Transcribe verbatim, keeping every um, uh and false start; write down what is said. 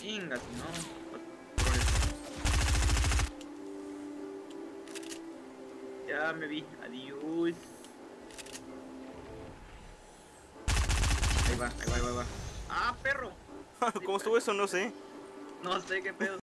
Chingas, no. Ya me vi, adiós. Ahí va, ahí va, ahí va, ahí va. Ah, perro. ¿Cómo estuvo eso? No sé. No sé qué pedo.